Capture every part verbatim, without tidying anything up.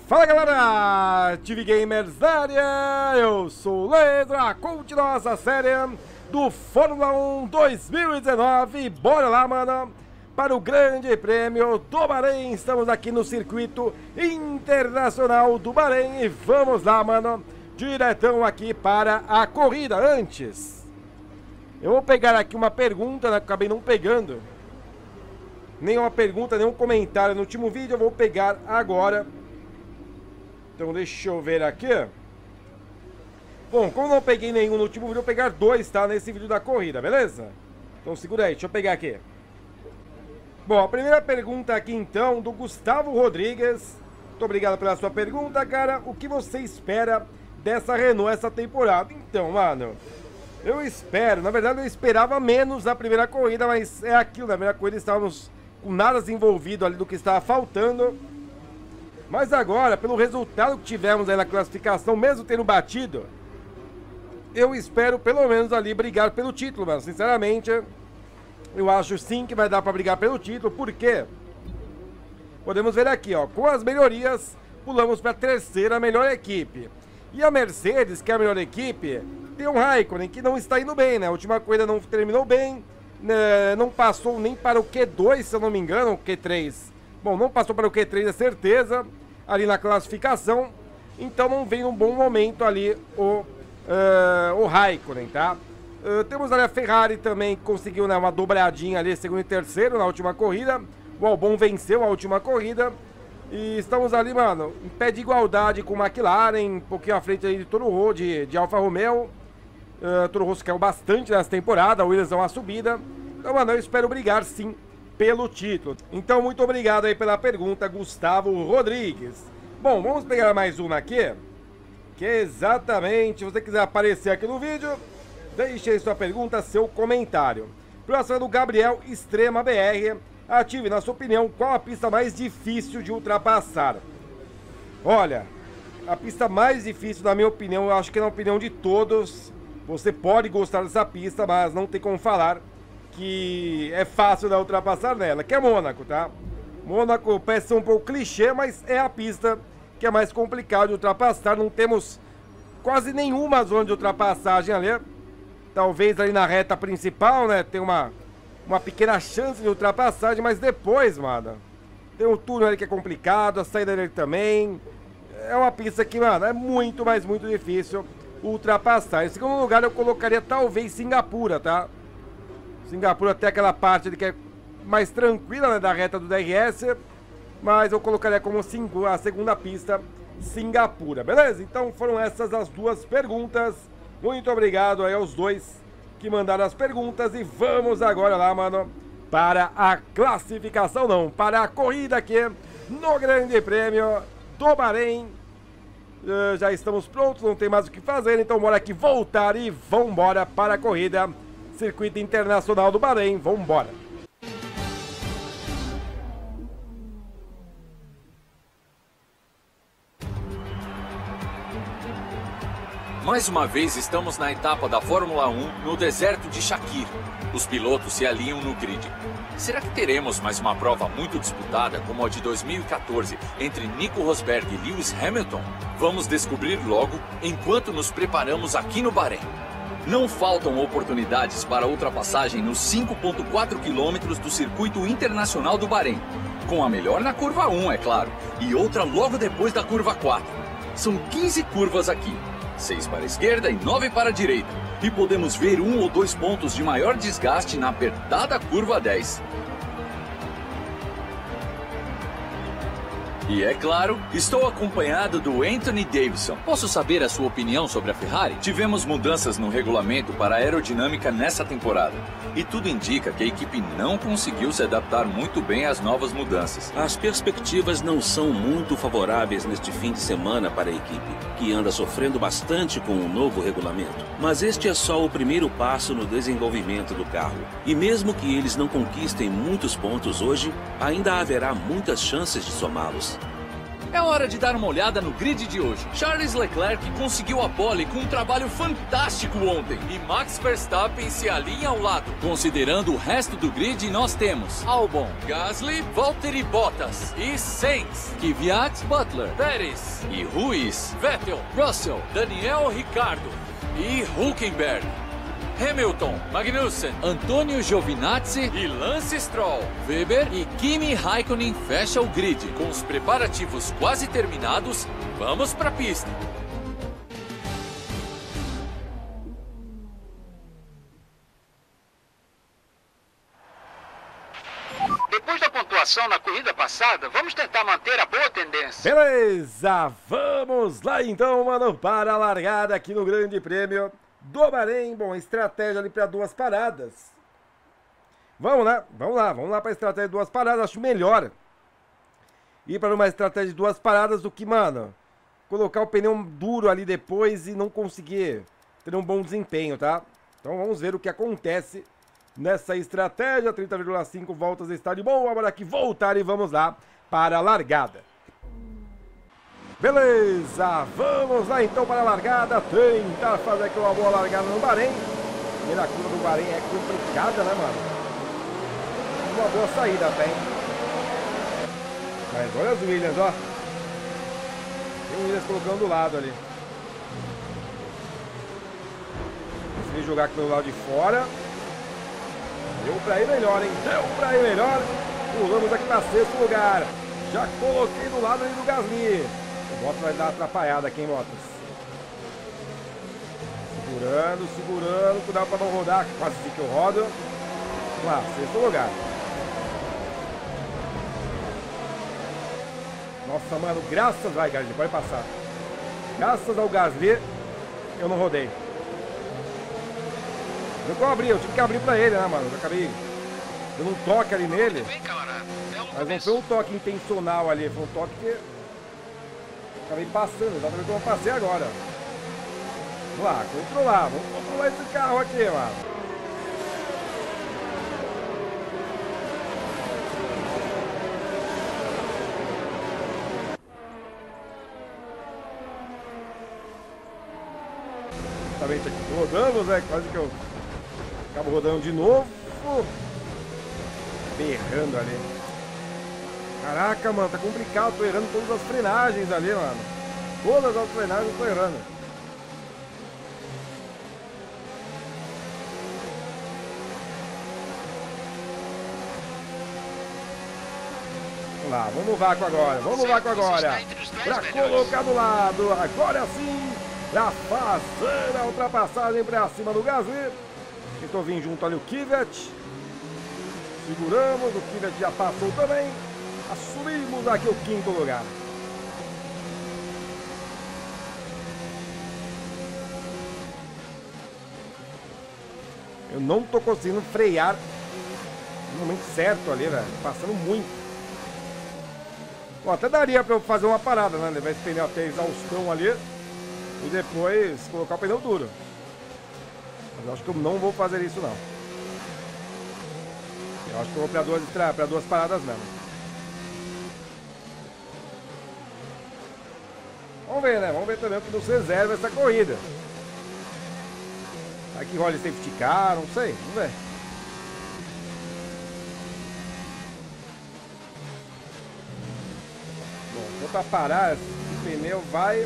Fala galera, T V Gamers da área, eu sou o Leandro, a continuar nossa série do Fórmula um dois mil e dezenove, bora lá mano, para o Grande Prêmio do Bahrein, estamos aqui no Circuito Internacional do Bahrein e vamos lá mano, diretão aqui para a corrida. Antes, eu vou pegar aqui uma pergunta, né, que eu acabei não pegando, nenhuma pergunta, nenhum comentário no último vídeo, eu vou pegar agora. Então deixa eu ver aqui. Bom, como não peguei nenhum no último vídeo, eu vou pegar dois, tá? Nesse vídeo da corrida, beleza? Então segura aí, deixa eu pegar aqui. Bom, a primeira pergunta aqui então, do Gustavo Rodrigues. Muito obrigado pela sua pergunta, cara. O que você espera dessa Renault essa temporada? Então, mano, eu espero, na verdade eu esperava menos na primeira corrida, mas é aquilo, na primeira corrida estávamos com nada desenvolvido ali do que estava faltando. Mas agora, pelo resultado que tivemos aí na classificação, mesmo tendo batido, eu espero pelo menos ali brigar pelo título, mano. Sinceramente, eu acho sim que vai dar pra brigar pelo título, porque podemos ver aqui, ó, com as melhorias, pulamos pra terceira melhor equipe. E a Mercedes, que é a melhor equipe, tem um Raikkonen que não está indo bem, né? A última corrida não terminou bem, né? Não passou nem para o Q dois, se eu não me engano, o Q três. Bom, não passou para o Q três, é certeza, ali na classificação. Então não vem num bom momento ali o, uh, o Raikkonen, tá? Uh, temos ali a Ferrari também, que conseguiu, né, uma dobradinha ali, segundo e terceiro na última corrida. O Albon venceu a última corrida. E estamos ali, mano, em pé de igualdade com o McLaren, um pouquinho à frente aí de Toro Rosso, de, de Alfa Romeo. Uh, Toro Rosso caiu bastante nessa temporada, o Williams é uma subida. Então, mano, eu espero brigar sim pelo título. Então, muito obrigado aí pela pergunta, Gustavo Rodrigues. Bom, vamos pegar mais uma aqui, que é exatamente, se você quiser aparecer aqui no vídeo, deixe aí sua pergunta, seu comentário. Próxima é do Gabriel Extrema B R. Ative, na sua opinião, qual a pista mais difícil de ultrapassar? Olha, a pista mais difícil, na minha opinião, eu acho que na opinião de todos, você pode gostar dessa pista, mas não tem como falar que é fácil de ultrapassar nela, que é Mônaco, tá? Mônaco parece ser um pouco clichê, mas é a pista que é mais complicada de ultrapassar. Não temos quase nenhuma zona de ultrapassagem ali. Talvez ali na reta principal, né, tem uma, uma pequena chance de ultrapassagem, mas depois, mano, tem um túnel ali que é complicado, a saída dele também. É uma pista que, mano, é muito, mas muito difícil ultrapassar. Em segundo lugar, eu colocaria talvez Singapura, tá? Singapura tem aquela parte ali que é mais tranquila, né, da reta do D R S, mas eu colocaria como a segunda pista Singapura, beleza? Então foram essas as duas perguntas. Muito obrigado aí aos dois que mandaram as perguntas e vamos agora lá, mano, para a classificação, não, para a corrida aqui no Grande Prêmio do Bahrein. Uh, já estamos prontos, não tem mais o que fazer, então bora aqui voltar e vambora para a corrida. Circuito Internacional do Bahrein, vamos embora. Mais uma vez estamos na etapa da Fórmula um no deserto de Shakir. Os pilotos se alinham no grid. Será que teremos mais uma prova muito disputada como a de dois mil e quatorze entre Nico Rosberg e Lewis Hamilton? Vamos descobrir logo enquanto nos preparamos aqui no Bahrein. Não faltam oportunidades para ultrapassagem nos cinco vírgula quatro quilômetros do Circuito Internacional do Bahrein. Com a melhor na curva um, é claro, e outra logo depois da curva quatro. São quinze curvas aqui, seis para a esquerda e nove para a direita. E podemos ver um ou dois pontos de maior desgaste na apertada curva dez. E é claro, estou acompanhado do Anthony Davidson. Posso saber a sua opinião sobre a Ferrari? Tivemos mudanças no regulamento para a aerodinâmica nessa temporada. E tudo indica que a equipe não conseguiu se adaptar muito bem às novas mudanças. As perspectivas não são muito favoráveis neste fim de semana para a equipe, que anda sofrendo bastante com o novo regulamento. Mas este é só o primeiro passo no desenvolvimento do carro. E mesmo que eles não conquistem muitos pontos hoje, ainda haverá muitas chances de somá-los. É hora de dar uma olhada no grid de hoje. Charles Leclerc conseguiu a pole com um trabalho fantástico ontem. E Max Verstappen se alinha ao lado. Considerando o resto do grid, nós temos Albon, Gasly, Valtteri Bottas e Sainz, Kvyat, Butler, Pérez e Ruiz, Vettel, Russell, Daniel Ricciardo e Hülkenberg. Hamilton, Magnussen, Antonio Giovinazzi e Lance Stroll. Weber e Kimi Raikkonen fecham o grid. Com os preparativos quase terminados, vamos para a pista. Depois da pontuação na corrida passada, vamos tentar manter a boa tendência. Beleza, vamos lá então, mano, para a largada aqui no Grande Prêmio do Bahrein. Bom, estratégia ali para duas paradas. Vamos lá, vamos lá, vamos lá para a estratégia de duas paradas. Acho melhor ir para uma estratégia de duas paradas do que, mano, colocar o pneu duro ali depois e não conseguir ter um bom desempenho, tá? Então vamos ver o que acontece nessa estratégia. Trinta vírgula cinco voltas está de bom. Agora aqui voltar e vamos lá para a largada. Beleza, vamos lá então para a largada, tentar fazer aqui uma boa largada no Bahrein. E na curva do Bahrein é complicada, né, mano? Uma boa saída até, hein? Mas olha as Williams, ó. Tem o Williams colocando do lado ali. Consegui jogar aqui pelo lado de fora. Deu pra ir melhor, hein? Deu pra ir melhor. Pulamos aqui para sexto lugar. Já coloquei do lado ali do Gasly. O Bottas vai dar uma atrapalhada aqui, hein, Bottas? Segurando, segurando. Cuidado para não rodar. Quase que eu rodo. Vamos lá, sexto lugar. Nossa, mano, graças... Vai, Gasly, pode passar. Graças ao Gasly, eu não rodei. Eu que eu abri, eu tive que abrir pra ele, né, mano? Eu acabei dando um toque ali nele. Mas não foi um toque intencional ali, foi um toque que... Acabei passando, exatamente como eu passei agora. Vamos lá, controlar, vamos controlar esse carro aqui, mano. Exatamente aqui, rodamos, né? Quase que eu acabo rodando de novo. Berrando ali. Caraca, mano, tá complicado, tô errando todas as frenagens ali, mano. Todas as frenagens eu tô errando. Vamos lá, vamos no vácuo agora, vamos no vácuo agora. Pra colocar do lado, agora sim, pra fazer a ultrapassagem pra cima do Gasly. Tentou vir junto ali o Kvyat. Seguramos, o Kvyat já passou também. Assumimos aqui o quinto lugar. Eu não tô conseguindo frear no momento certo ali, velho. Passando muito. Bom, até daria pra eu fazer uma parada, né? Levar esse pneu até a exaustão ali e depois colocar o pneu duro. Mas eu acho que eu não vou fazer isso, não. Eu acho que eu vou pra duas, pra duas paradas mesmo. Vamos ver, né? Vamos ver também o que nos reserva essa corrida. Aqui rola safety car, não sei. Vamos ver. Bom, vou pra parar. Esse pneu vai...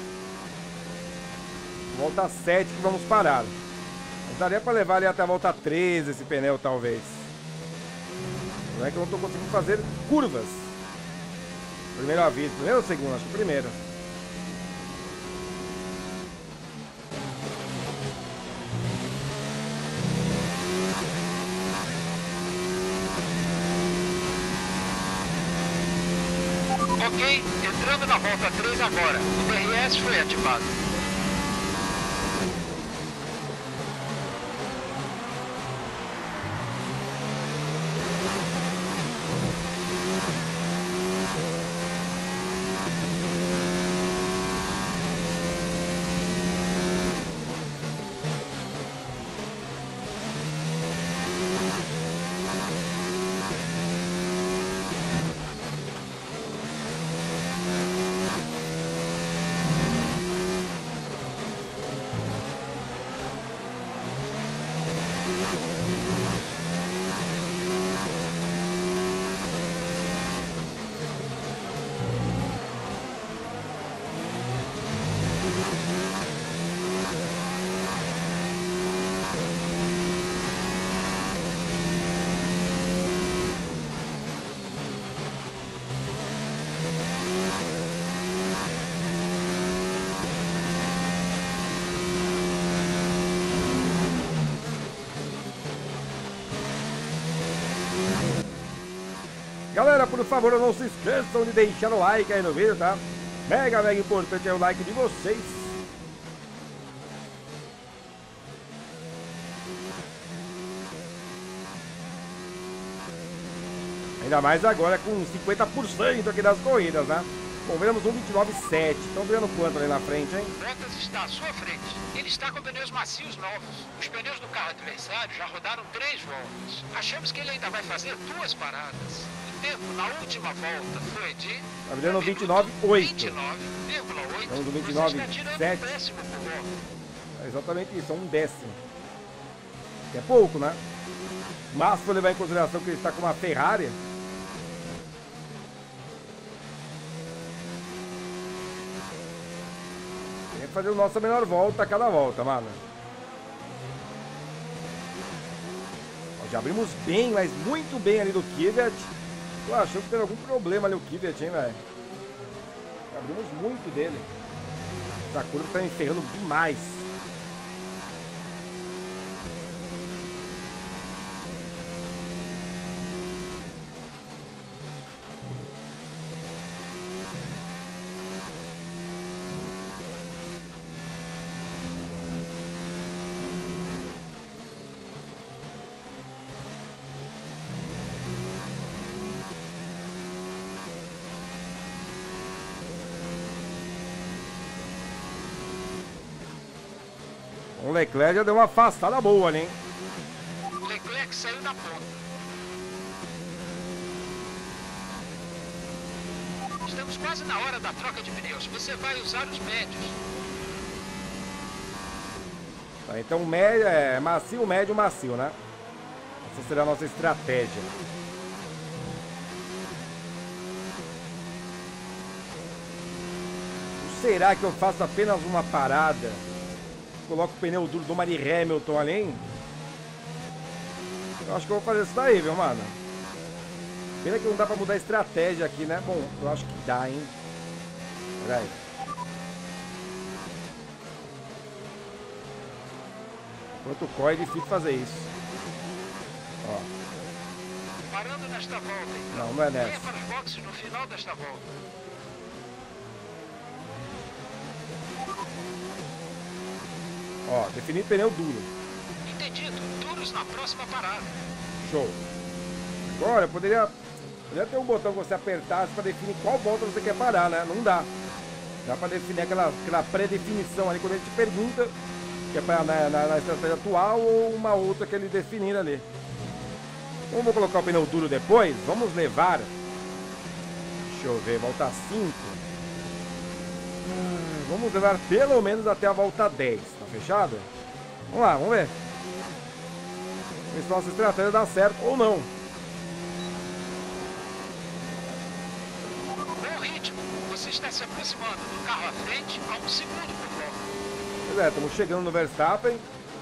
Volta sete que vamos parar. Mas daria pra levar ali até a volta treze esse pneu, talvez. Não é que eu não tô conseguindo fazer curvas. Primeiro aviso. Primeiro ou segundo? Acho que primeiro. Ok, entrando na volta três agora. O D R S foi ativado. Galera, por favor, não se esqueçam de deixar o like aí no vídeo, tá? Mega, mega importante é o like de vocês. Ainda mais agora com cinquenta por cento aqui das corridas, né? Bom, veremos um vinte e nove vírgula sete. Estão vendo quanto ali na frente, hein? Bottas está à sua frente. Ele está com pneus macios novos. Os pneus do carro adversário já rodaram três voltas. Achamos que ele ainda vai fazer duas paradas. O tempo na última volta foi de... Tá virando vinte e nove vírgula oito. vinte e nove vírgula oito. Então, do vinte e nove vírgula sete. É exatamente isso, é um décimo. Que é pouco, né? Mas se for levar em consideração que ele está com uma Ferrari... fazer a nossa melhor volta a cada volta, mano. Ó, já abrimos bem, mas muito bem ali do Kvyat. Eu achei que teve algum problema ali o Kvyat, hein, velho. Abrimos muito dele. Essa curva tá me ferrando demais. O Leclerc já deu uma afastada boa ali, hein? Leclerc saiu da ponta. Estamos quase na hora da troca de pneus. Você vai usar os médios. Tá, então médio, é macio, médio, macio, né? Essa será a nossa estratégia. Será que eu faço apenas uma parada? Coloco o pneu duro do Mari Hamilton ali, hein? Eu acho que eu vou fazer isso daí, viu, mano? Pena que não dá pra mudar a estratégia aqui, né? Bom, eu acho que dá, hein? Pera aí. Enquanto corre, é difícil fazer isso. Ó. Parando nesta volta, então. Não, não é nessa. Venha para os boxes no final desta volta. Ó, definir pneu duro. Entendido. Duros na próxima parada. Show. Agora, eu poderia, poderia ter um botão que você apertasse para definir qual volta você quer parar, né? Não dá. Dá para definir aquela, aquela pré-definição ali, quando ele te pergunta que é pra, na, na, na estratégia atual ou uma outra que ele definir ali. Então, vou colocar o pneu duro depois. Vamos levar... Deixa eu ver, volta cinco. Vamos levar pelo menos até a volta dez. Tá fechado? Vamos lá, vamos ver. Ver se nossa estratégia dá certo ou não. Bom ritmo. Você está se aproximando do carro à frente a um segundo por volta. Pois é, estamos chegando no Verstappen.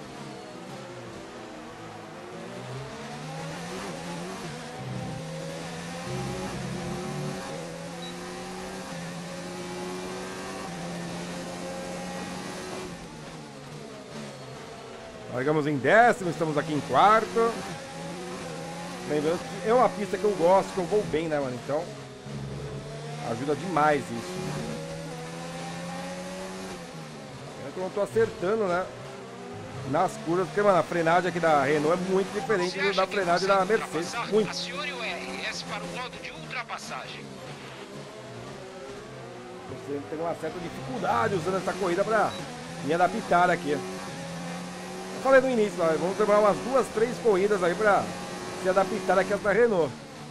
Largamos em décimo, estamos aqui em quarto. Lembrando que é uma pista que eu gosto, que eu vou bem, né, mano? Então, ajuda demais isso. Eu não tô acertando, né? Nas curvas, porque, mano, a frenagem aqui da Renault é muito diferente da frenagem da Mercedes. Muito. Acione o R S para o modo de ultrapassagem. Você tem uma certa dificuldade usando essa corrida para me adaptar aqui. Falei no início, nós vamos demorar umas duas, três corridas aí pra se adaptar aqui a essa Renault.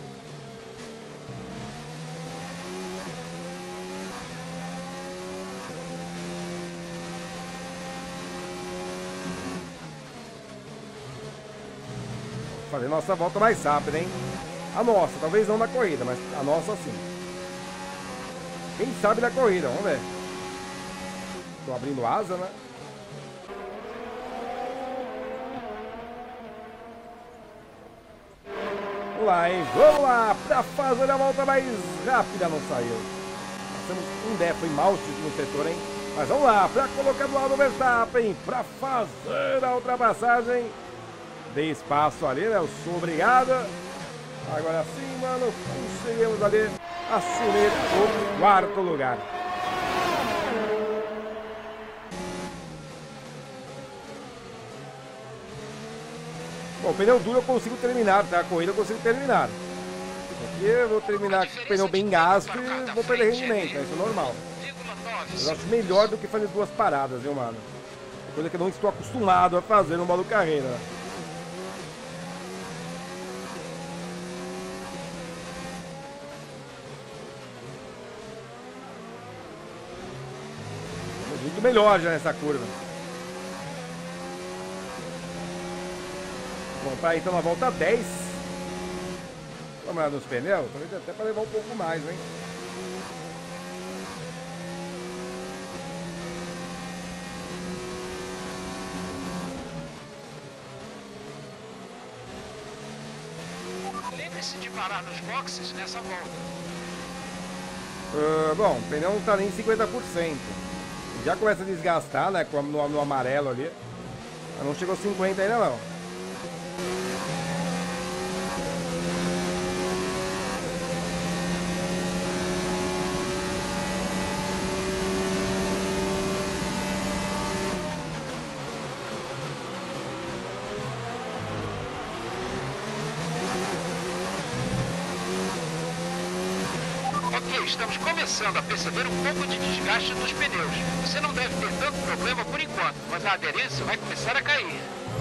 Fazer nossa volta mais rápida, hein? A nossa, talvez não na corrida, mas a nossa sim. Quem sabe da corrida, vamos ver. Tô abrindo asa, né? Vamos lá, hein? Vamos lá, pra fazer a volta mais rápida, não saiu. Passamos um décimo, foi mal no setor, hein? Mas vamos lá, pra colocar do lado do Verstappen, pra fazer a ultrapassagem. Dei espaço ali, né? Eu sou obrigado. Agora sim, mano, conseguimos ali assumir o quarto lugar. Bom, pneu duro eu consigo terminar, tá? A corrida eu consigo terminar. Aqui eu vou terminar com o pneu bem gasto e vou perder rendimento, né? Isso é normal. Eu acho melhor do que fazer duas paradas, viu, mano? Coisa que eu não estou acostumado a fazer no modo carreira. Muito melhor já nessa curva. Bom, para então na volta dez. Vamos lá nos pneus, talvez até para levar um pouco mais, hein? Lembre-se de parar nos boxes nessa volta. Uh, bom, o pneu não tá nem cinquenta por cento. Já começa a desgastar, né? No, no amarelo ali. Mas não chegou a cinquenta ainda não. Estamos começando a perceber um pouco de desgaste nos pneus. Você não deve ter tanto problema por enquanto, mas a aderência vai começar a cair.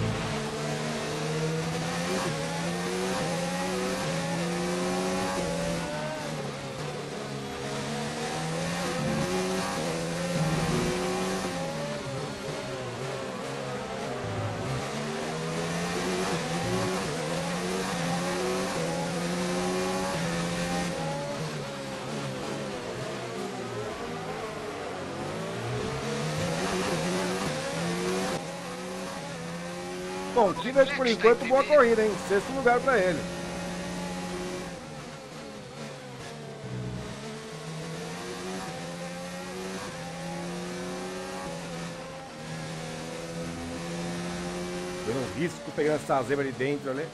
Bom, o Kvyat por enquanto boa corrida, hein? Sexto lugar pra ele. Deu um risco pegando essa zebra ali dentro ali.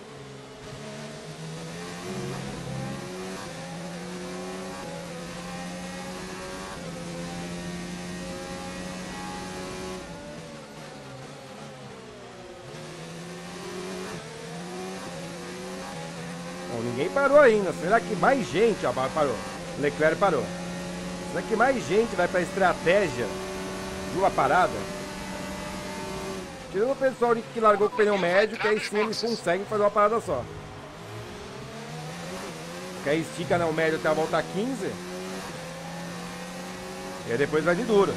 Ninguém parou ainda. Será que mais gente... Ó, parou. Leclerc parou. Será que mais gente vai para a estratégia de uma parada? Tirando o pessoal que largou com o pneu médio, que aí sim eles conseguem fazer uma parada só. Que aí estica, né, o médio até a volta quinze. E aí depois vai de duro.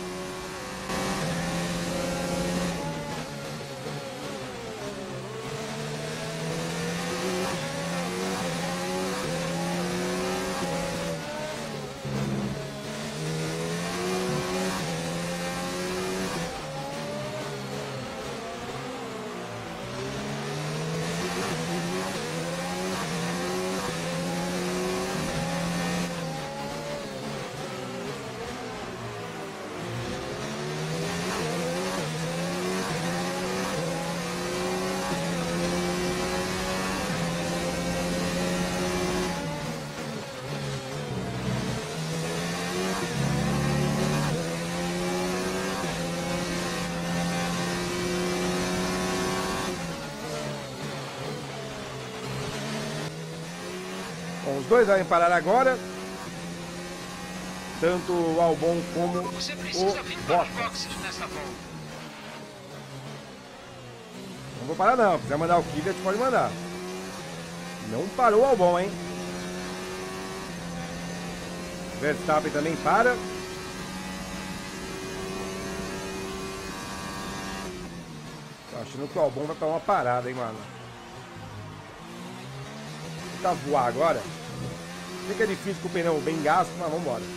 Bom, os dois vão parar agora. Tanto o Albon como Você o precisa vir para os Bottas. boxes nessa volta. Não vou parar não, se quiser mandar o Kvyat pode mandar. Não parou o Albon, hein? Verstappen também para. Tô achando que o Albon vai para uma parada, hein, mano. Tá voar agora. Sei que é difícil com o pneu bem gasto, mas vamos embora.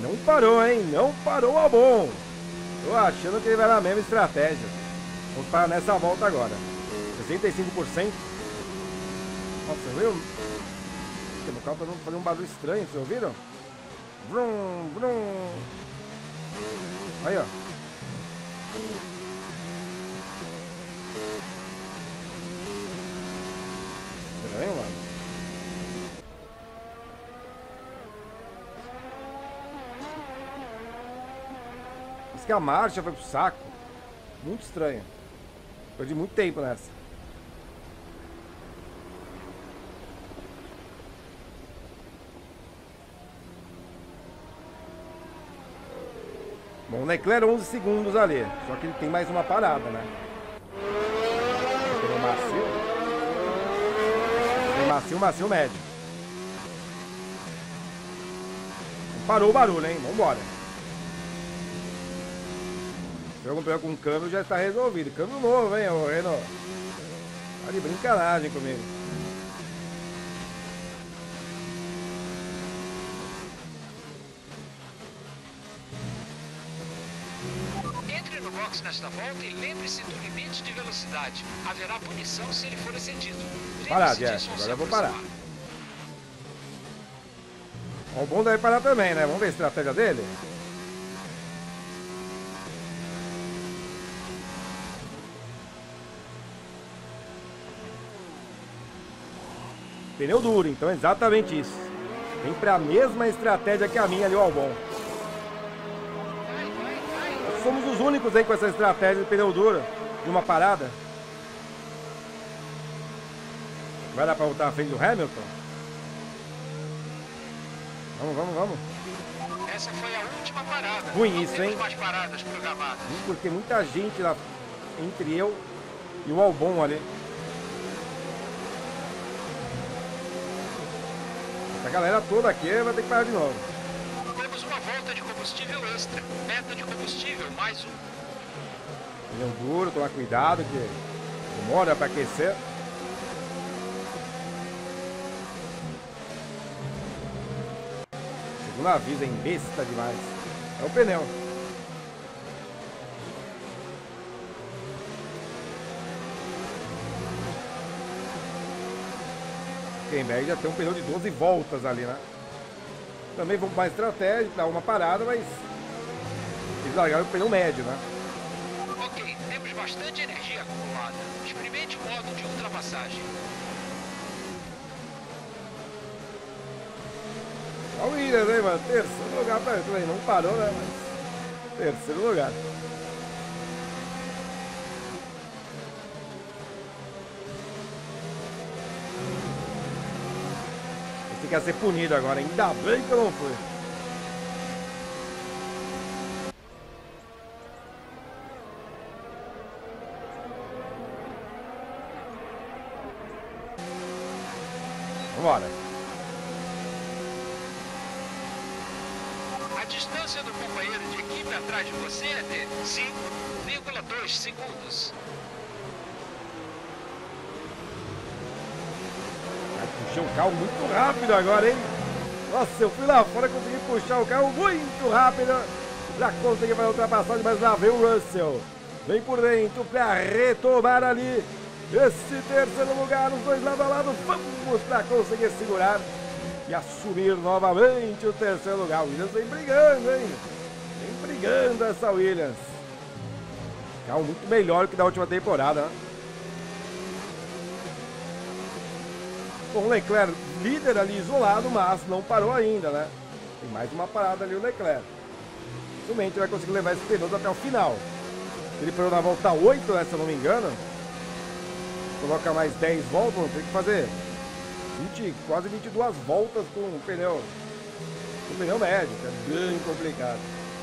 Não parou, hein? Não parou o Albon. Tô achando que ele vai na mesma estratégia. Vamos parar nessa volta agora. sessenta e cinco por cento. Nossa, viu? O carro tá fazendo um barulho estranho, vocês ouviram? Vrum, vrum. Aí, ó. Estranho, mano. Diz que a marcha foi pro saco. Muito estranho. Perdi muito tempo nessa. Bom, o Leclerc onze segundos ali. Só que ele tem mais uma parada, né? Tem o macio. Tem macio, macio, médio. Parou o barulho, hein? Vambora. Se eu comprar com um câmbio já está resolvido. Câmbio novo, hein, ô Renault? Tá de brincadeira comigo. Entre no box nesta volta e lembre-se do limite de velocidade. Haverá punição se ele for excedido. Parar, Jeff. Agora eu vou parar. O Albon deve parar também, né? Vamos ver a estratégia dele. Pneu duro, então é exatamente isso. Sempre a mesma estratégia que a minha ali, o Albon. Nós somos os únicos aí com essa estratégia de pneu duro, de uma parada. Vai dar pra voltar à frente do Hamilton? Vamos, vamos, vamos. Essa foi a última parada. Ruim isso, hein? Mais paradas programadas. Porque muita gente lá entre eu e o Albon ali. A galera toda aqui vai ter que parar de novo. Temos uma volta de combustível extra. Meta de combustível, mais um. Pneu duro, tomar cuidado que demora para aquecer. Segundo aviso, é besta demais. É o pneu. Hülkenberg já tem um pneu de doze voltas ali, né? Também vamos mais estratégia, dar uma parada, mas eles largaram o pneu médio, né? Ok, temos bastante energia acumulada. Experimente o modo de ultrapassagem. Olha o Williams, hein, mano? Terceiro lugar pra ele. Não parou, né? Mas terceiro lugar. Esse quer ser punido agora. Ainda bem que eu não fui. Vambora. A distância do companheiro de equipe atrás de você é de cinco vírgula dois segundos. Vai puxar o carro muito rápido agora, hein? Nossa, eu fui lá fora e consegui puxar o carro muito rápido. Já consegui fazer a ultrapassagem, mas lá vem o Russell. Vem por dentro para retomar ali esse terceiro lugar, os dois lado a lado. Vamos para conseguir segurar e assumir novamente o terceiro lugar. O Williams vem brigando, hein? Vem brigando essa Williams. Carro muito melhor que da última temporada, né? Bom, o Leclerc líder ali isolado, mas não parou ainda, né? Tem mais uma parada ali o Leclerc. Dificilmente vai conseguir levar esse pneu até o final. Ele parou na volta oito, né, se eu não me engano. Coloca mais dez voltas, tem que fazer vinte, quase vinte e duas voltas com o pneu, com o pneu médio, que é bem complicado.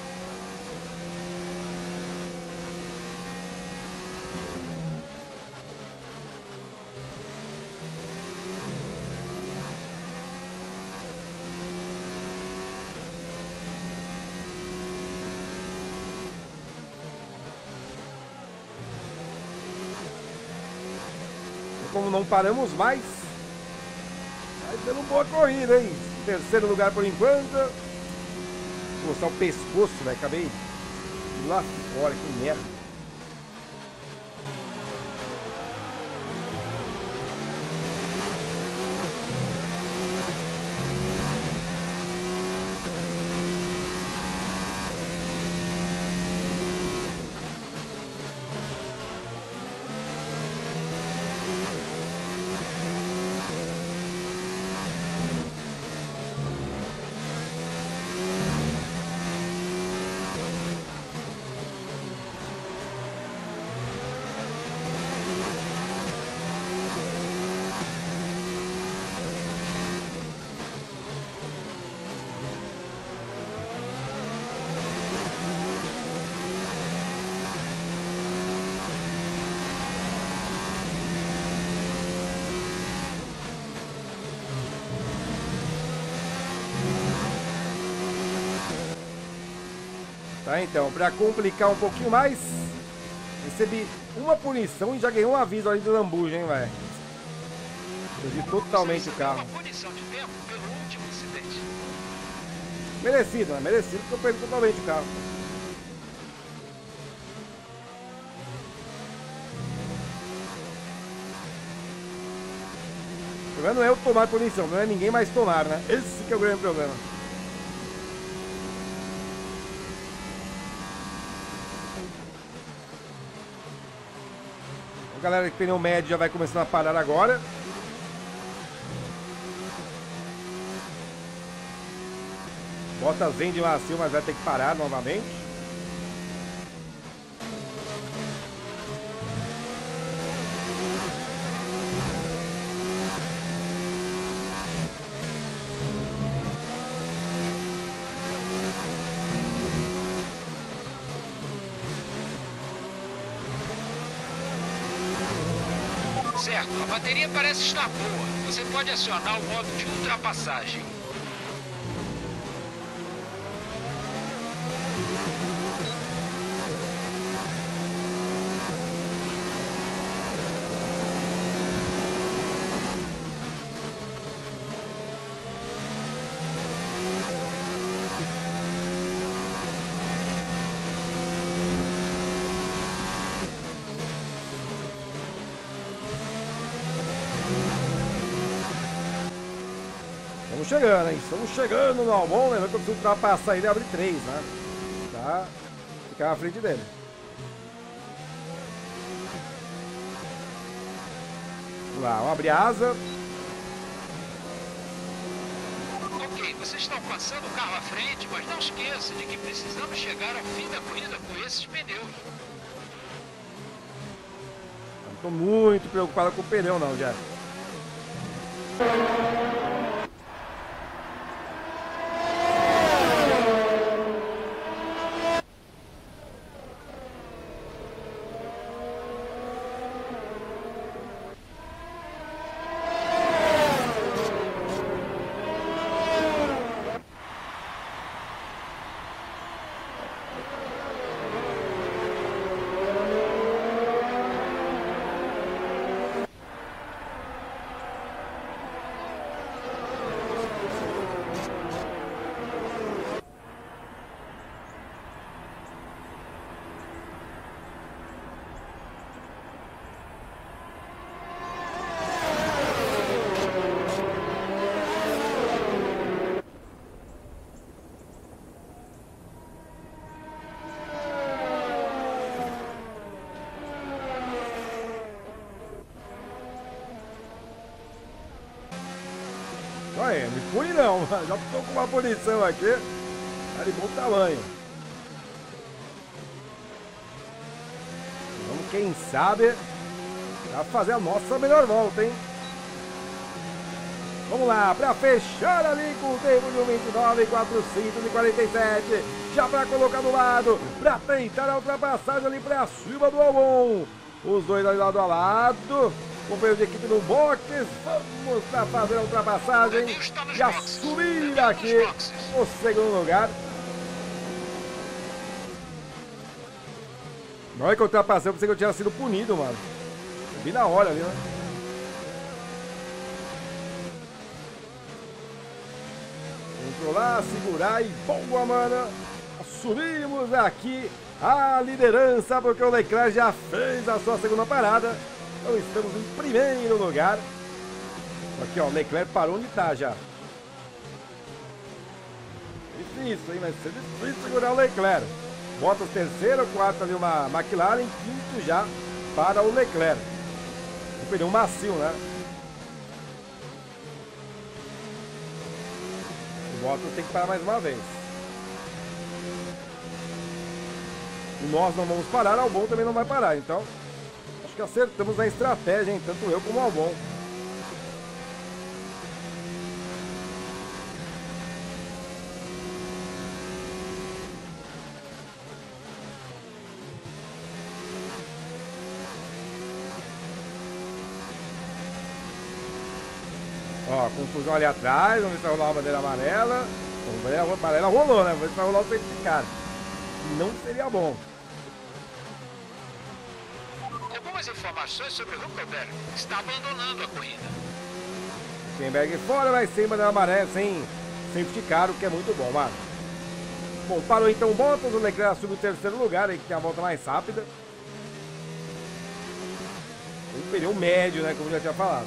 Como não paramos mais, vai dando boa corrida, hein? Terceiro lugar por enquanto. Coçar o pescoço, velho. Acabei lá fora, que merda. Tá, então, pra complicar um pouquinho mais, recebi uma punição e já ganhei um aviso ali do lambuja, hein, velho. Perdi totalmente o carro. Uma punição de tempo pelo último incidente. Merecido, né? Merecido, porque eu perdi totalmente o carro. O problema não é eu tomar punição, não é ninguém mais tomar, né? Esse que é o grande problema. A galera de pneu médio já vai começando a parar agora. Bottas vem de macio, mas vai ter que parar novamente. Certo, a bateria parece estar boa. Você pode acionar o modo de ultrapassagem. Estamos chegando, hein? Estamos chegando no Albon, lembrando que eu preciso ultrapassar ele e abrir três, né? Tá? Ficar na frente dele. Vamos lá, vamos abrir a asa. Ok, vocês estão passando o carro à frente, mas não esqueça de que precisamos chegar ao fim da corrida com esses pneus. Não tô muito preocupado com o pneu, não, Jeff. Olha, me pune não, já estou com uma punição aqui, tá de bom tamanho. Vamos, quem sabe, já fazer a nossa melhor volta, hein? Vamos lá, para fechar ali com o tempo de um vinte e nove, quatrocentos e quarenta e sete, já para colocar do lado, para tentar a ultrapassagem ali para cima do Albon. Os dois ali lado a lado. Companheiro de equipe no box, vamos para fazer a ultrapassagem e assumir aqui o segundo lugar. Na hora que eu ultrapassei, eu pensei que eu tinha sido punido, mano. Eu vi na hora ali, né? controlar, segurar e boa, mano. Subimos aqui a liderança porque o Leclerc já fez a sua segunda parada. Então estamos em primeiro lugar. Aqui, ó, o Leclerc parou onde tá já. Difícil, hein? Vai ser difícil segurar o Leclerc. Bottas terceiro, quarto ali uma McLaren, quinto já para o Leclerc. O pneu macio, né? O Bottas tem que parar mais uma vez. E nós não vamos parar, o Albon também não vai parar. Então, acho que acertamos na estratégia, hein? Tanto eu como o Albon. Ó, confusão ali atrás, vamos ver se vai rolar uma bandeira amarela. A bandeira amarela rolou, né? Vamos ver se vai rolar o safety car. Não seria bom. Algumas informações sobre o Huckelberg, que está abandonando a corrida. Huckelberg fora, vai sem bandeira amarela, sem safety car, o que é muito bom, mano. Bom, parou então o Bottas, o Leclerc assume o terceiro lugar, aí que tem a volta mais rápida. Um pneu médio, né? Como eu já tinha falado.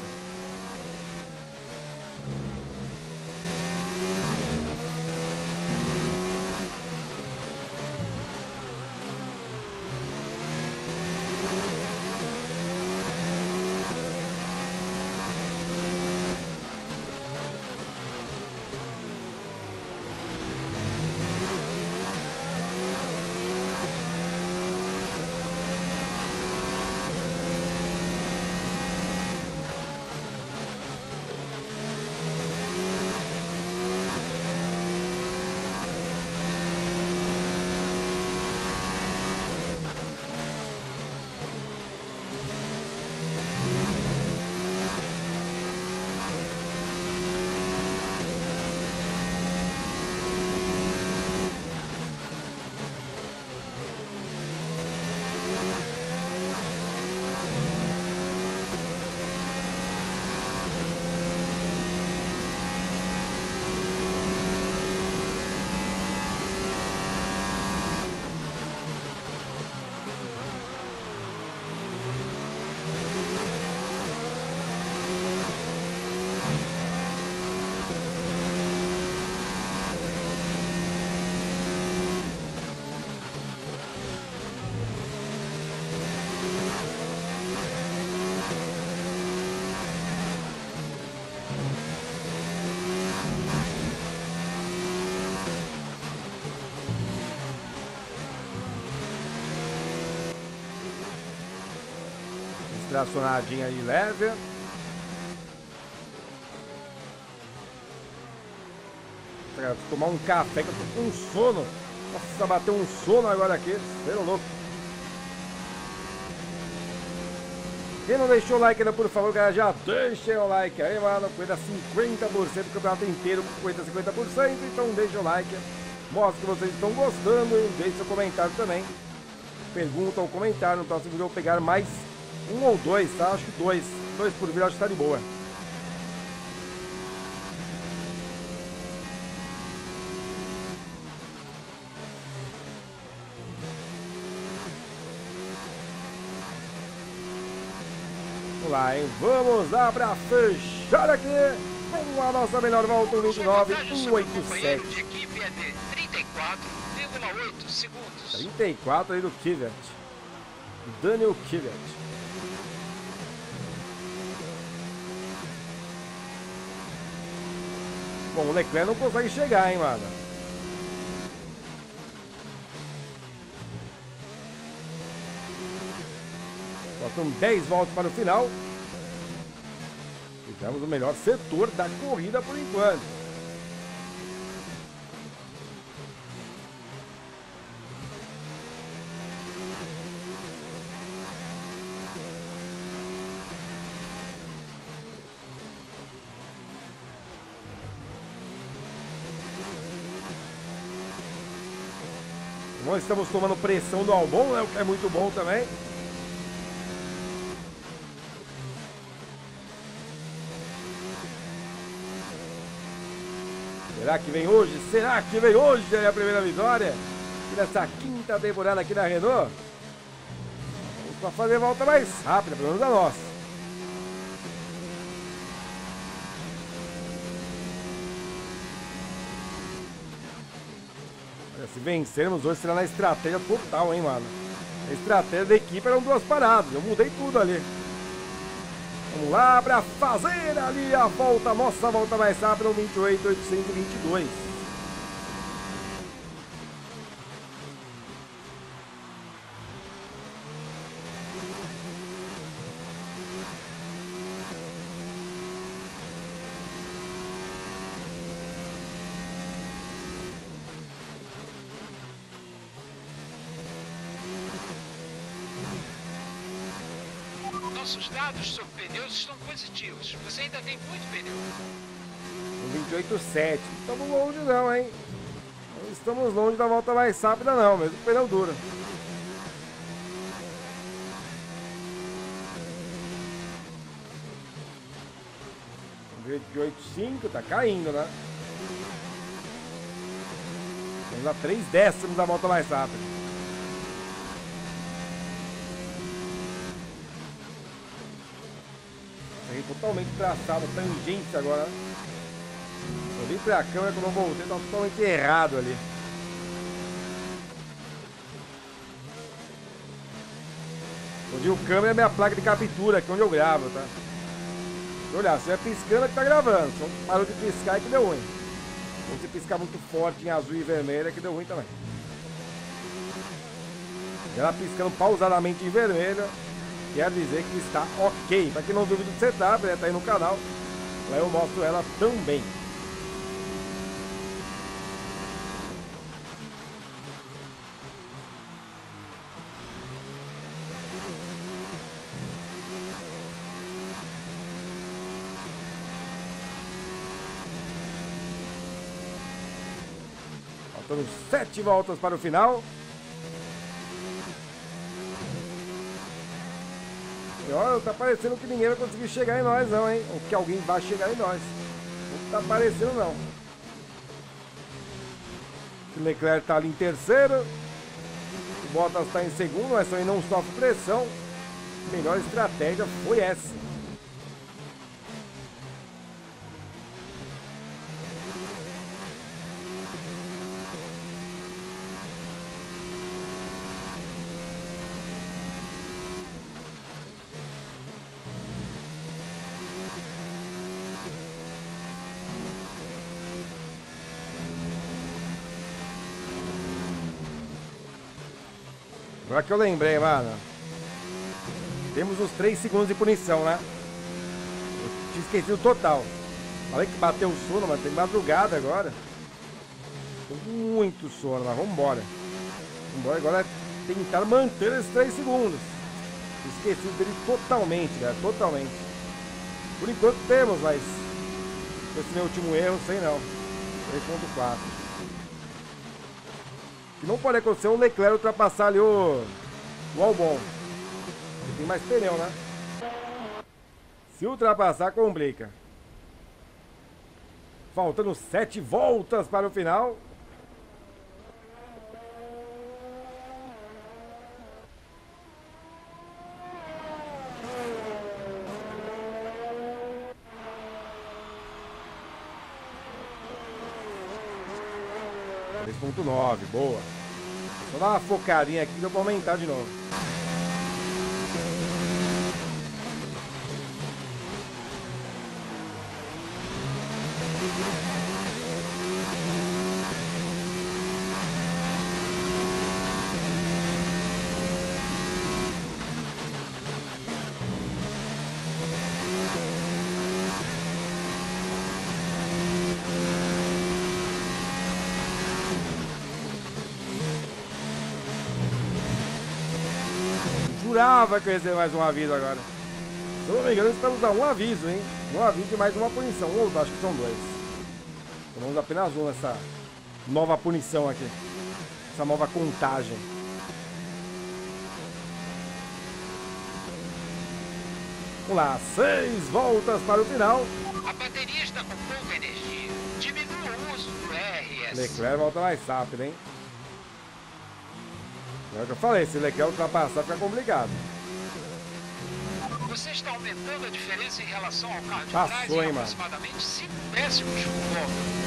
Tracionadinha de leve. Vou tomar um café que eu tô com um sono. Nossa, bateu um sono agora aqui. Você é louco. Quem não deixou o like ainda, por favor, galera, já deixa o like aí, mano. Cuida cinquenta por cento do campeonato inteiro, cuida cinquenta por cento. Então deixa o like. Mostra que vocês estão gostando e deixa seu comentário também. Pergunta ou comentário. No próximo vídeo eu vou pegar mais um ou dois, tá? Acho que dois. Dois por vídeo, acho que tá de boa. Vamos lá, hein? Vamos lá pra fechar aqui com a nossa melhor volta, um vinte e nove, um oito sete. De equipe é de trinta e quatro vírgula oito segundos. trinta e quatro aí do Kvyat. Daniel Kvyat. Bom, o Leclerc não consegue chegar, hein, mano. Faltam dez voltas para o final. Ficamos no melhor setor da corrida por enquanto. Nós estamos tomando pressão do Albon, né? O que é muito bom também. Será que vem hoje? Será que vem hoje a primeira vitória? E nessa quinta temporada aqui da Renault. Vamos para fazer a volta mais rápida, pelo menos a nossa. Olha, se vencermos hoje será na estratégia total, hein, mano? A estratégia da equipe eram duas paradas. Eu mudei tudo ali. Vamos lá para fazer ali a volta, nossa volta mais rápida, vinte e oito mil oitocentos e vinte e dois. Nossos dados sobre pneus estão positivos. Você ainda tem muito pneu. vinte e oito vírgula sete. Não estamos longe não, hein? Não estamos longe da volta mais rápida não, mesmo com pneu duro. vinte e oito vírgula cinco, tá caindo, né? Vamos a três décimos da volta mais rápida. Totalmente traçado, tangente agora. Eu vim pra câmera quando eu voltei, tava totalmente errado ali. Onde o câmera é minha placa de captura, aqui onde eu gravo, tá? Se olhar, se vai piscando é que tá gravando. Se parou de piscar é que deu ruim. Ou se piscar muito forte em azul e vermelho é que deu ruim também. Ela piscando pausadamente em vermelho quer dizer que está ok. Para quem não viu o vídeo do setup, né, tá aí no canal. Lá eu mostro ela também. Faltando sete voltas para o final. E olha, tá parecendo que ninguém vai conseguir chegar em nós não, hein? Ou que alguém vai chegar em nós. Não tá parecendo não. O Leclerc tá ali em terceiro. O Bottas tá em segundo, mas também não sofre pressão. A melhor estratégia foi essa. Agora que eu lembrei, mano. Temos os três segundos de punição, né? Eu tinha esquecido total. Falei que bateu o sono, mas tem madrugada agora. Tô com muito sono, mas vambora. Vambora agora tentar manter esses três segundos. Esqueci dele totalmente, cara. Totalmente. Por enquanto temos, mas esse meu último erro, sei não. três ponto quatro. Que não pode acontecer um Leclerc ultrapassar ali o, o Albon. Ele tem mais pneu, né? Se ultrapassar, complica. Faltando sete voltas para o final. três ponto nove, boa. Só dar uma focadinha aqui que eu vou aumentar de novo. Jurava que eu ia receber mais um aviso agora. Se eu não me engano, estamos a um aviso, hein? Um aviso e mais uma punição. Ou acho que são dois. Então vamos apenas um nessa nova punição aqui. Essa nova contagem. Vamos lá, seis voltas para o final. A bateria está com pouca energia. Diminua o uso. S. Leclerc volta mais rápido, hein? É o que eu falei, se Leclerc ultrapassar fica complicado. Você está aumentando a diferença em relação ao carro de Passou, trás em hein, mano? aproximadamente cinco décimos por volta.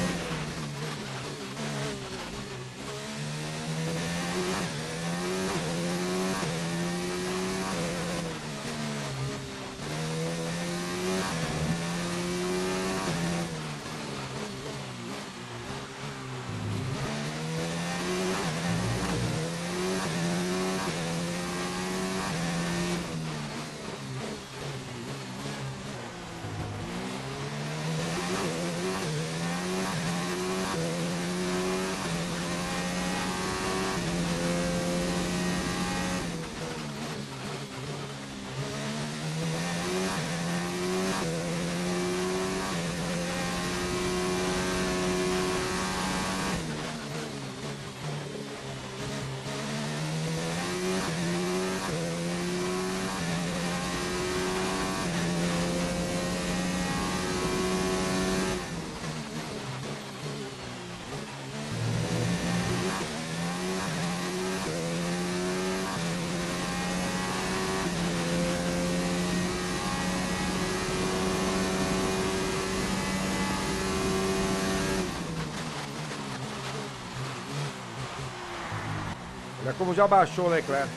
Olha como já baixou o Leclerc.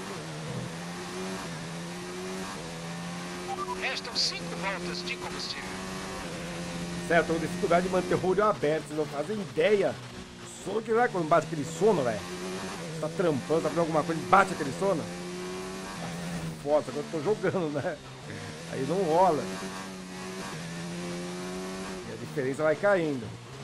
Restam cinco voltas de combustível. Certo, tô com dificuldade de manter o olho aberto. Vocês não fazem ideia. O sono que vai quando bate aquele sono, velho. Você tá trampando, tá fazendo alguma coisa e bate aquele sono. Foda, agora eu tô jogando, né? Aí não rola. E a diferença vai caindo.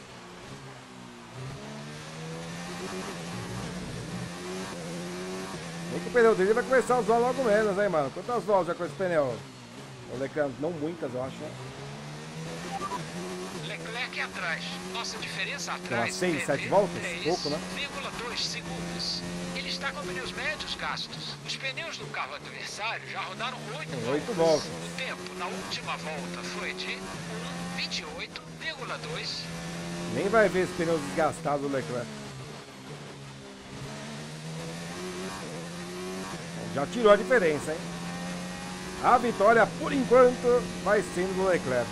Nem que o pneu dele vai começar a usar logo menos, hein, mano? Quantas voltas já com esse pneu? O Leclerc, não muitas, eu acho, né? Leclerc atrás. Nossa diferença atrás seis, é sete de voltas? três Pouco, né? vírgula dois segundos. Ele está com pneus médios gastos. Os pneus do carro adversário já rodaram oito Tem voltas. oito voltas. O tempo na última volta foi de um vinte e oito vírgula dois. Nem vai ver esse pneu desgastado do Leclerc. Já tirou a diferença, hein? A vitória, por enquanto, vai sendo do Leclerc.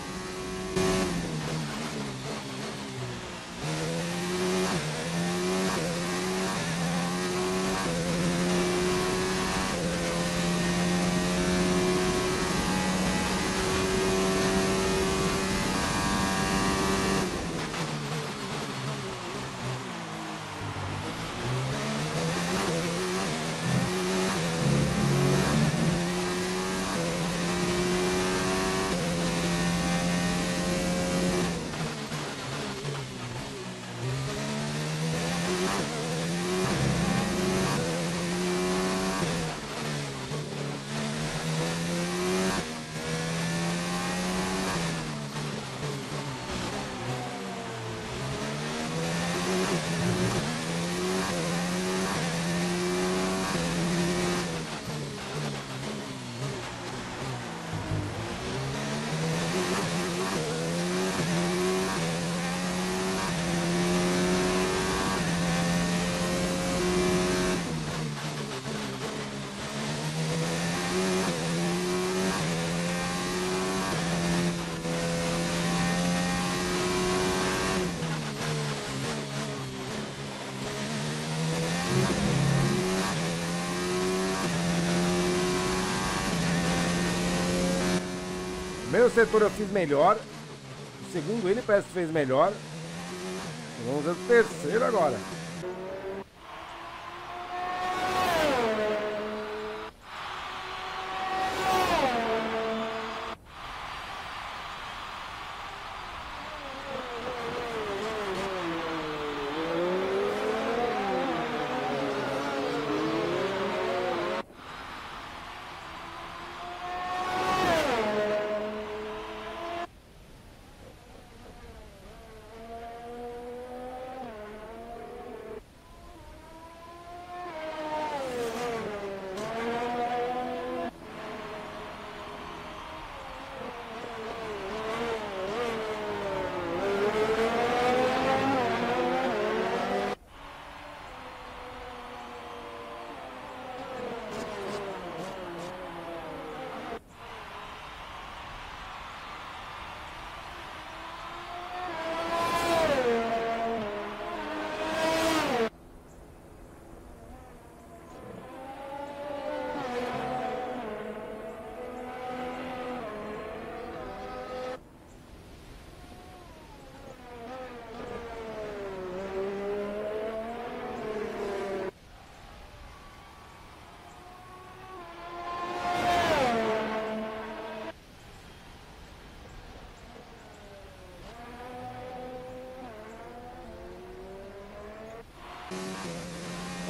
Primeiro setor eu fiz melhor. O segundo ele parece que fez melhor. Vamos ver o terceiro agora.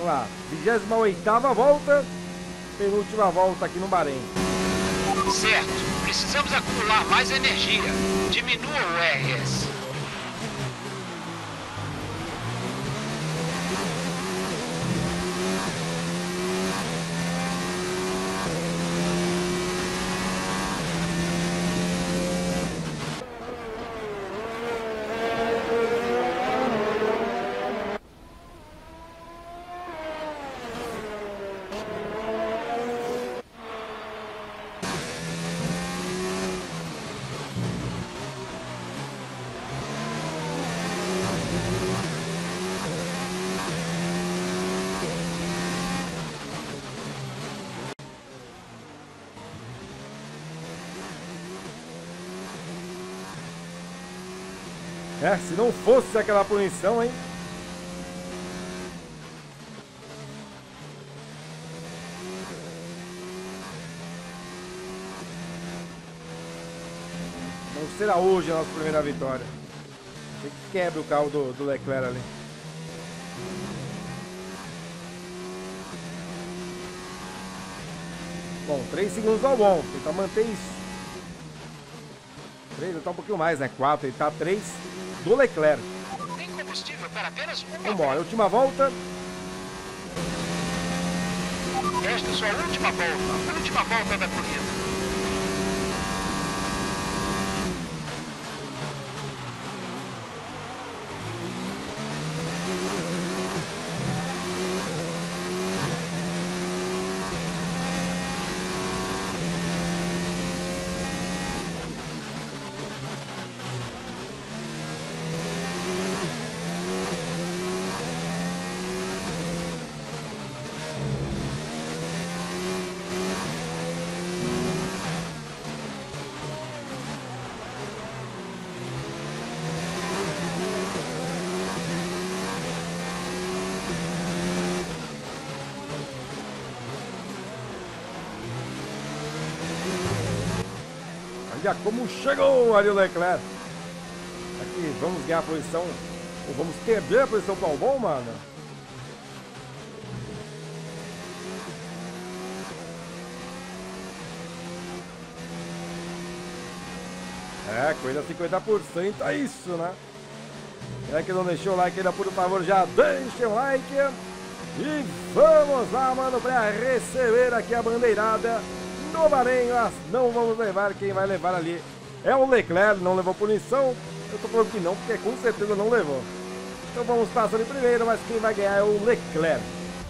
Vamos lá, vigésima oitava volta, penúltima volta aqui no Bahrein. Certo, precisamos acumular mais energia. Diminua o R S. É, se não fosse aquela punição, hein? Não será hoje a nossa primeira vitória. Tem que quebra o carro do, do Leclerc ali. Bom, três segundos ao bom. Tentar manter isso. três, ele tá um pouquinho mais, né? quatro, ele tá três do Leclerc. Tem combustível para apenas uma Vamos embora, última volta. Esta é sua última volta, a última volta da corrida. Olha como chegou ali o Leclerc. Aqui, vamos ganhar a posição. Ou vamos quebrar a posição para o Albon, mano. É, coisa cinquenta por cento, é isso, né? É que não deixou o like ainda, por favor, já deixa o like. E vamos lá, mano, para receber aqui a bandeirada no Bahrein. Nós não vamos levar, quem vai levar ali é o Leclerc, não levou punição. Eu tô falando que não, porque com certeza não levou. Então vamos passar ali primeiro, mas quem vai ganhar é o Leclerc.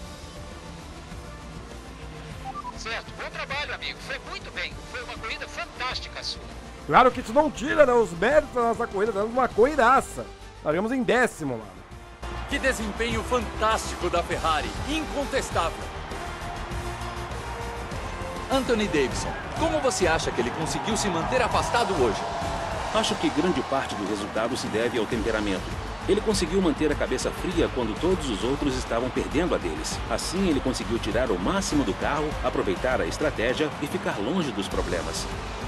Certo, bom trabalho, amigo. Foi muito bem. Foi uma corrida fantástica a sua. Claro que isso não tira, né, os méritos da nossa corrida, dando uma corridaça. Largamos em décimo, mano. Que desempenho fantástico da Ferrari, incontestável. Anthony Davidson, como você acha que ele conseguiu se manter afastado hoje? Acho que grande parte do resultado se deve ao temperamento. Ele conseguiu manter a cabeça fria quando todos os outros estavam perdendo a deles. Assim, ele conseguiu tirar o máximo do carro, aproveitar a estratégia e ficar longe dos problemas.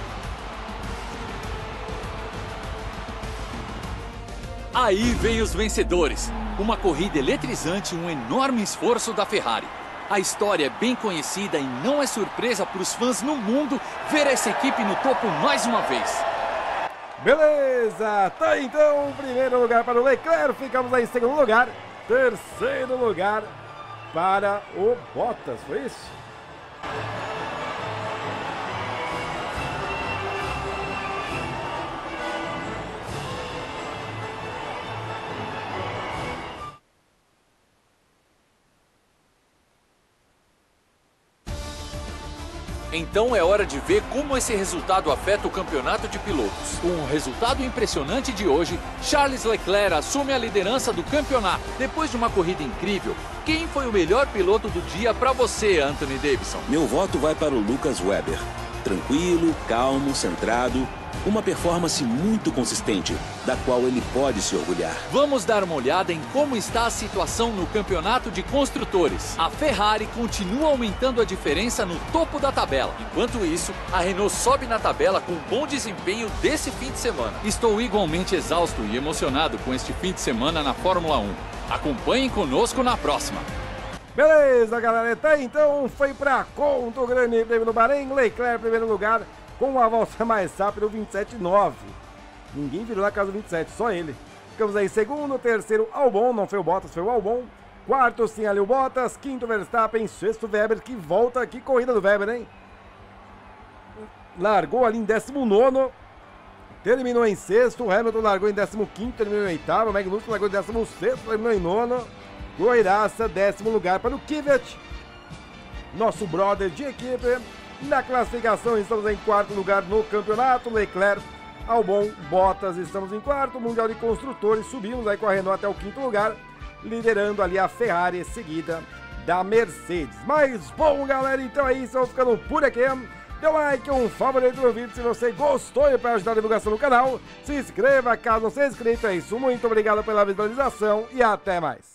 Aí vem os vencedores. Uma corrida eletrizante e um enorme esforço da Ferrari. A história é bem conhecida e não é surpresa para os fãs no mundo ver essa equipe no topo mais uma vez. Beleza, tá então, primeiro lugar para o Leclerc, ficamos aí em segundo lugar. Terceiro lugar para o Bottas, foi isso? Então é hora de ver como esse resultado afeta o campeonato de pilotos. Com o resultado impressionante de hoje, Charles Leclerc assume a liderança do campeonato. Depois de uma corrida incrível, quem foi o melhor piloto do dia para você, Anthony Davidson? Meu voto vai para o Lucas Weber. Tranquilo, calmo, centrado. Uma performance muito consistente, da qual ele pode se orgulhar. Vamos dar uma olhada em como está a situação no campeonato de construtores. A Ferrari continua aumentando a diferença no topo da tabela. Enquanto isso, a Renault sobe na tabela com bom desempenho desse fim de semana. Estou igualmente exausto e emocionado com este fim de semana na Fórmula um. Acompanhem conosco na próxima. Beleza, galera, até então foi pra conta o grande prêmio no Bahrein, Leclerc em primeiro lugar, com a volta mais rápida, vinte e sete nove. Ninguém virou na casa do vinte e sete, só ele. Ficamos aí segundo, terceiro Albon, não foi o Bottas, foi o Albon. Quarto, sim, ali o Bottas, quinto Verstappen, sexto Weber, que volta, que corrida do Weber, hein? Largou ali em décimo nono, terminou em sexto, o Hamilton largou em décimo quinto, terminou em oitavo, o Magnussen largou em décimo sexto, terminou em nono. Corridaça, décimo lugar para o Kvyat, nosso brother de equipe. Na classificação estamos em quarto lugar no campeonato, Leclerc, Albon, Bottas, estamos em quarto, Mundial de Construtores, subimos aí correndo até o quinto lugar, liderando ali a Ferrari, seguida da Mercedes. Mas bom, galera, então é isso, eu vou ficando por aqui. Dê um like, um favorito no vídeo se você gostou e para ajudar a divulgação do canal. Se inscreva caso não seja inscrito, é isso, muito obrigado pela visualização e até mais.